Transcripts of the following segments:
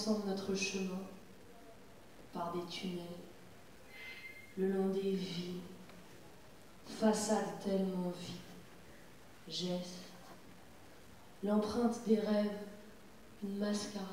ensemble notre chemin par des tunnels, le long des villes, façades tellement vides, gestes, l'empreinte des rêves, une mascarade.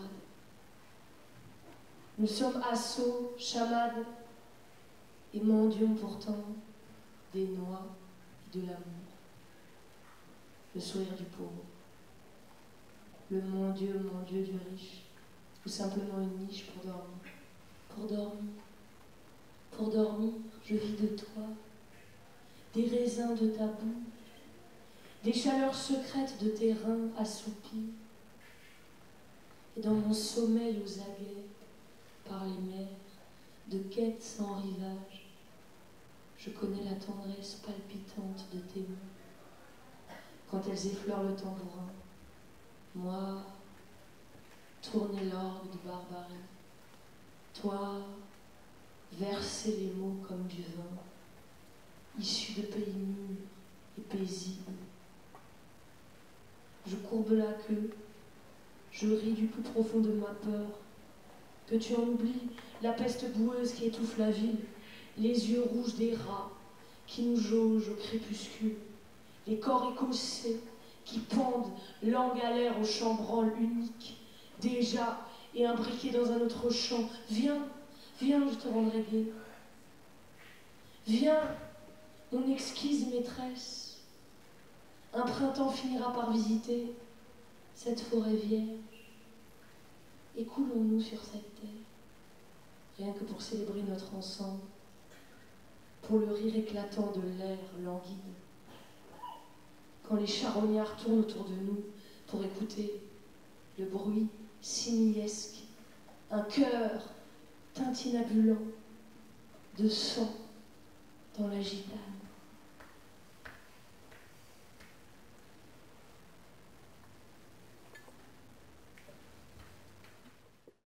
Nous sommes assauts, chamades, et mendions pourtant des noix et de l'amour. Le sourire du pauvre, le mon Dieu du riche, ou simplement une niche pour dormir. Pour dormir, pour dormir, je vis de toi, des raisins de ta bouche, des chaleurs secrètes de tes reins assoupis. Et dans mon sommeil aux aguets, par les mers, de quêtes sans rivage, je connais la tendresse palpitante de tes mains. Quand elles effleurent le tambourin, moi, tourner l'orgue de barbarie, toi, verser les mots comme du vin, issu de pays mûrs et paisibles. Je courbe la queue, je ris du plus profond de ma peur, que tu en oublies la peste boueuse qui étouffe la ville, les yeux rouges des rats qui nous jaugent au crépuscule, les corps écossais qui pendent, langue à l'air au chambranle unique, déjà et imbriqués dans un autre champ. Viens, viens, je te rendrai gai. Viens, mon exquise maîtresse. Un printemps finira par visiter cette forêt vierge. Et coulons-nous sur cette terre, rien que pour célébrer notre ensemble, pour le rire éclatant de l'air languide. Quand les charognards tournent autour de nous pour écouter le bruit simiesque, un cœur tintinabulant de sang dans la gitane.